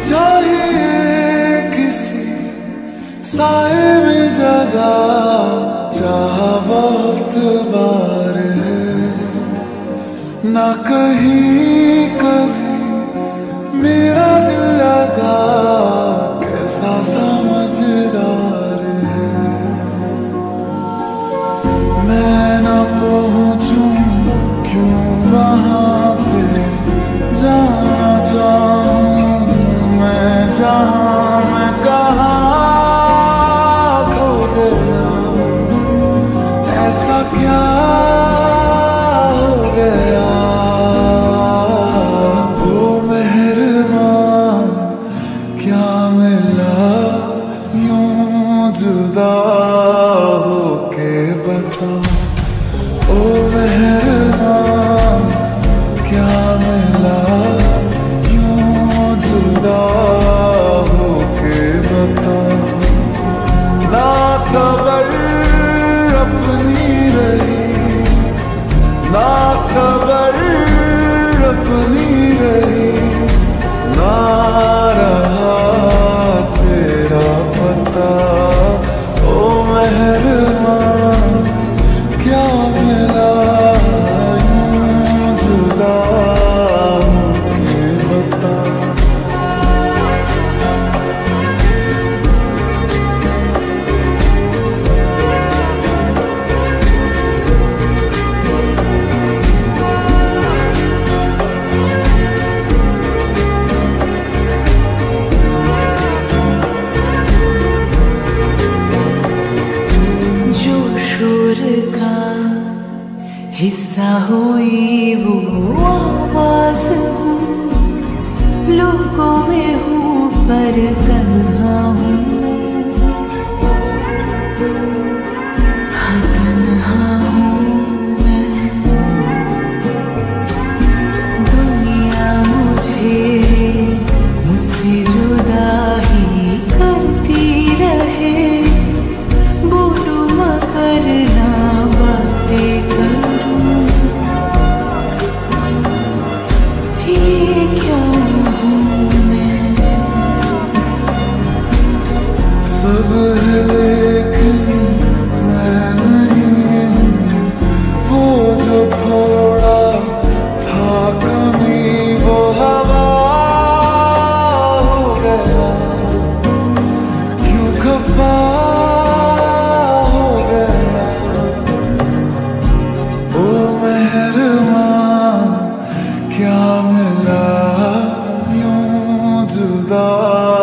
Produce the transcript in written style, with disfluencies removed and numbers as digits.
चाहिए किसी साए में जगह, चाहा बहुत बार है ना कहीं कभी मेरा दिल लगा, कैसा समझदार है। मैं न पहुंचूं क्यों वहां पे, जहाँ जाऊं मैं, जहाँ मैं कहाँ खो गया, ऐसा क्या हो गया। ओ मेहरबान क्या मिला यूं जुदा होके बता। ओ मेहरबान क्या मिला यूं जुदा होके बता। ना खबर अपनी रही, ना खबर अपनी रही, ना रहा तेरा पता। ओ मेहरबान क्या मिला यूं जुदा होके बता। का हिस्सा हुई वो आवाज हूँ, लोगों में हूँ पर तन्हा हूँ मैं, हाँ तन्हा हूँ मैं। दुनिया मुझसे जुदा ही करती रहे, बोलूं मगर ना बातें करूं, ये क्या हूँ मैं। सब है लेकिन मैं नहीं हूँ, वो जो थोड़ा था कमी वो हवा हो गया, क्यों खफा क्या मिला यूं जुदा